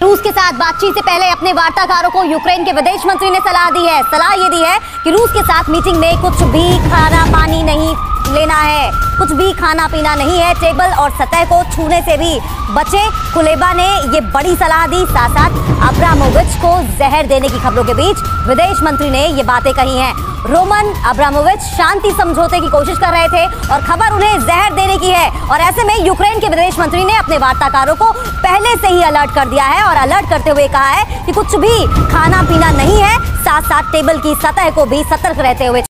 रूस के साथ बातचीत से पहले अपने वार्ताकारों को यूक्रेन के विदेश मंत्री ने सलाह दी है। सलाह ये दी है कि रूस के साथ मीटिंग में कुछ भी खाना पानी नहीं लेना है, कुछ भी खाना पीना नहीं है, टेबल और सतह को छूने से भी बचे। कुलेबा ने ये बड़ी सलाह दी। साथ साथ अब्रामोविच को जहर देने की खबरों के बीच विदेश मंत्री ने ये बातें कही हैं। रोमन अब्रामोविच शांति समझौते की कोशिश कर रहे थे और खबर उन्हें जहर देने की है, और ऐसे में यूक्रेन के विदेश मंत्री ने अपने वार्ताकारों को पहले से ही अलर्ट कर दिया है और अलर्ट करते हुए कहा है कि कुछ भी खाना पीना नहीं है। साथ साथ टेबल की सतह को भी सतर्क रहते हुए